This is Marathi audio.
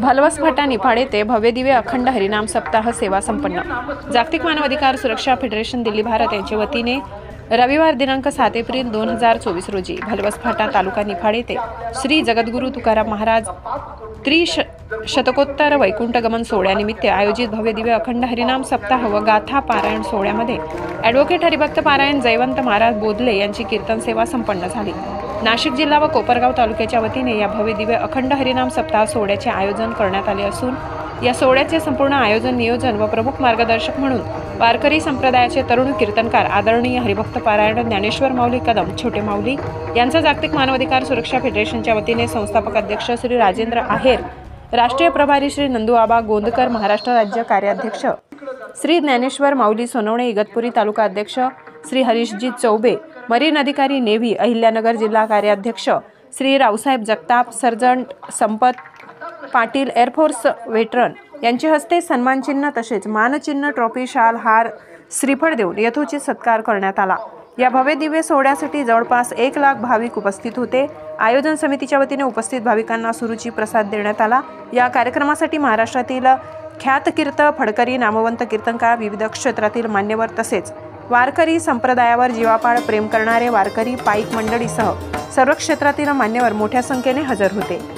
भालवस फाटा निफाड येथे भव्य दिव्य अखंड हरिनाम सप्ताह सेवा संपन्न। जागतिक मानवाधिकार सुरक्षा फेडरेशन दिल्ली भारत यांच्या वतीने रविवार दिनांक 7 एप्रिल 2024 रोजी भालवस फाटा तालुका निफाड येथे श्री जगद्गुरु तुकाराम महाराज शतकोत्तर वैकुंठ गमन सोहळ्यानिमित्त आयोजित भव्य दिव्य अखंड हरिनाम सप्ताह व गाथा पारायण सोहळ्यामध्ये ॲडव्होकेट हरिभक्त पारायण जयवंत महाराज बोधले यांची कीर्तन सेवा संपन्न झाली। नाशिक जिल्हा व कोपरगाव तालुक्याच्या वतीने या भव्य दिव्य अखंड हरिनाम सप्ताह सोहळ्याचे आयोजन करण्यात आले असून या सोहळ्याचे संपूर्ण आयोजन नियोजन व प्रमुख मार्गदर्शक म्हणून वारकरी संप्रदायाचे तरुण कीर्तनकार आदरणीय हरिभक्त पारायण ज्ञानेश्वर माऊली कदम छोटे माऊली यांचा जागतिक मानवाधिकार सुरक्षा फेडरेशनच्या वतीने संस्थापक अध्यक्ष श्री राजेंद्र आहेर, राष्ट्रीय प्रभारी श्री नंदूआबा गोंदकर, महाराष्ट्र राज्य कार्याध्यक्ष श्री ज्ञानेश्वर माऊली सोनवणे, इगतपुरी तालुका अध्यक्ष श्री हरीशजी चौबे, मरीन अधिकारी नेव्ही अहिल्यानगर जिल्हा कार्याध्यक्ष श्री रावसाहेब जगताप, सर्जंट संपत पाटील, एअरफोर्स वेटरन यांच्या हस्ते सन्मानचिन्ह तसेच मानचिन्ह, ट्रॉफी, शाल, हार, श्रीफळ देऊन यथोचित सत्कार करण्यात आला। या भव्य दिव्य सोहळ्यासाठी जवळपास 1 लाख भाविक उपस्थित होते। आयोजन समितीच्या वतीने उपस्थित भाविकांना सुरुची प्रसाद देण्यात आला। या कार्यक्रमासाठी महाराष्ट्रातील ख्यातकीर्त फडकरी, नामवंत कीर्तनकार, विविध क्षेत्रातील मान्यवर तसेच वारकरी संप्रदायावर जीवापाड प्रेम करणारे वारकरी, पाईक मंडळीसह सर्व क्षेत्रातील मान्यवर मोठ्या संख्येने हजर होते।